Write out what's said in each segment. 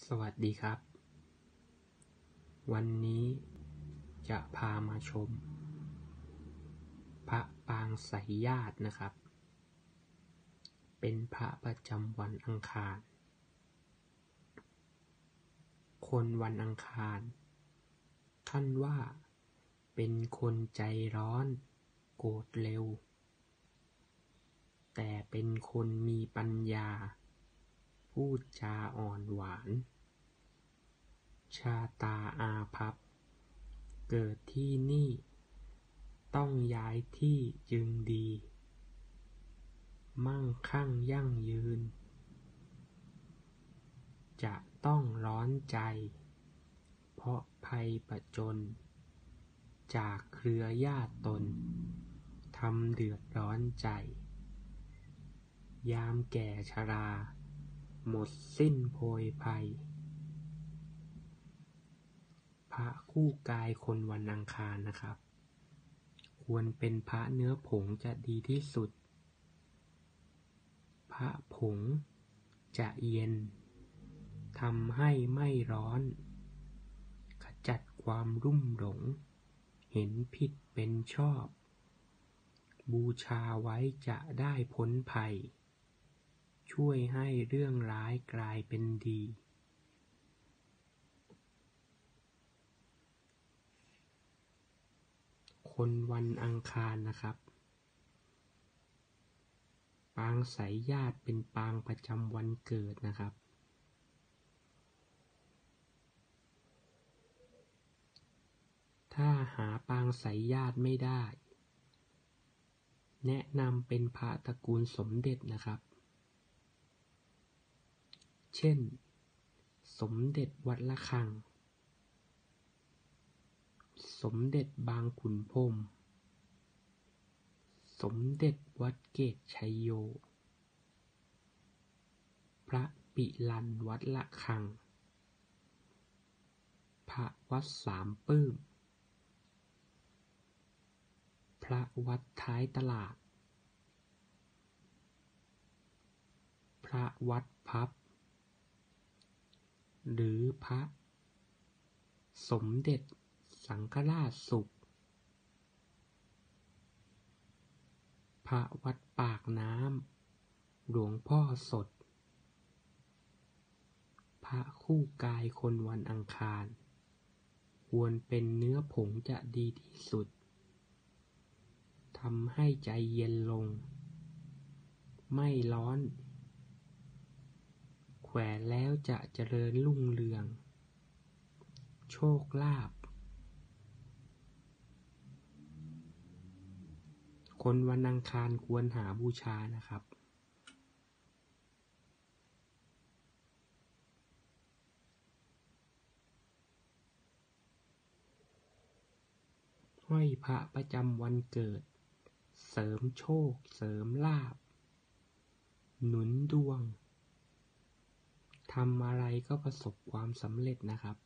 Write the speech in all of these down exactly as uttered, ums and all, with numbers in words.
สวัสดีครับ วันนี้จะพามาชมพระปางไสยญาตินะครับ เป็นพระประจำวันอังคาร คนวันอังคารท่านว่าเป็นคนใจร้อนโกรธเร็ว แต่เป็นคนมีปัญญาพูดจาอ่อนหวานชาตาอาภัพเกิดที่นี่ต้องย้ายที่จึงดีมั่งคั่งยั่งยืนจะต้องร้อนใจเพราะภัยประจญจากเครือญาติตนทำเดือดร้อนใจยามแก่ชราหมดสิ้นโพยภัยพระคู่กายคนวันอังคารนะครับควรเป็นพระเนื้อผงจะดีที่สุดพระผงจะเย็นทำให้ไม่ร้อนขจัดความรุ่มหลงเห็นผิดเป็นชอบบูชาไว้จะได้พ้นภัยช่วยให้เรื่องร้ายกลายเป็นดีคนวันอังคารนะครับปางไสยญาติเป็นปางประจำวันเกิดนะครับถ้าหาปางไสยญาติไม่ได้แนะนำเป็นพระตระกูลสมเด็จนะครับเช่นสมเด็จวัดระฆังสมเด็จบางขุนพรหมสมเด็จวัดเกตชัยโยพระปิลันวัดระฆังพระวัดสามปื้มพระวัดท้ายตลาดพระวัดพับหรือพระสมเด็จสังฆราชสุขพระวัดปากน้ำหลวงพ่อสดพระคู่กายคนวันอังคารควรเป็นเนื้อผงจะดีที่สุดทำให้ใจเย็นลงไม่ร้อนแขวนแล้วจะเจริญรุ่งเรืองโชคลาภคนวันอังคารควรหาบูชานะครับห้อยพระประจำวันเกิดเสริมโชคเสริมลาภหนุนดวงทำอะไรก็ประสบความสำเร็จนะครับ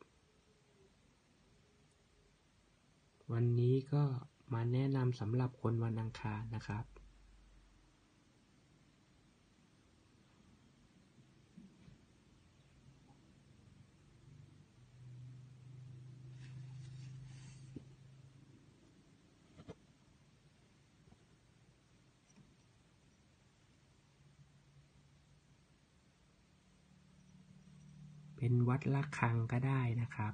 วันนี้ก็มาแนะนำสำหรับคนวันอังคารนะครับเป็นวัดระฆังก็ได้นะครับ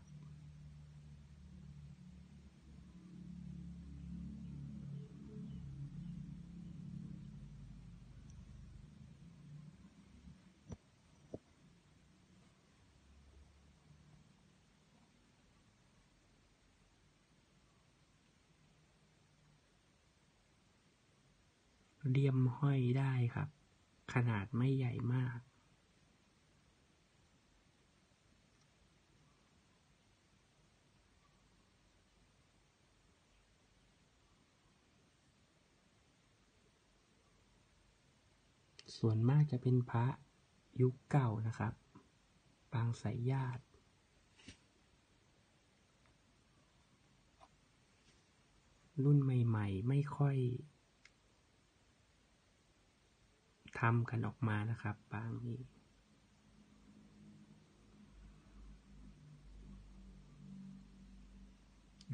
เลี่ยมห้อยได้ครับขนาดไม่ใหญ่มากส่วนมากจะเป็นพระยุคเก่านะครับปางไสยญาติรุ่นใหม่ๆไม่ค่อยทำกันออกมานะครับปางนี้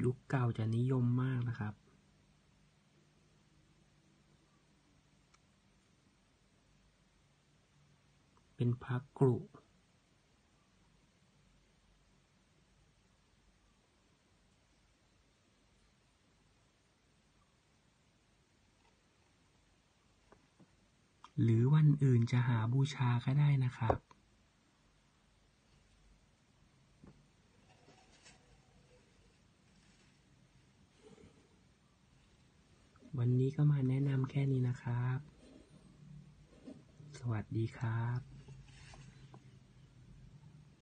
ยุคเก่าจะนิยมมากนะครับเป็นพระกรุหรือวันอื่นจะหาบูชาก็ได้นะครับวันนี้ก็มาแนะนำแค่นี้นะครับสวัสดีครับ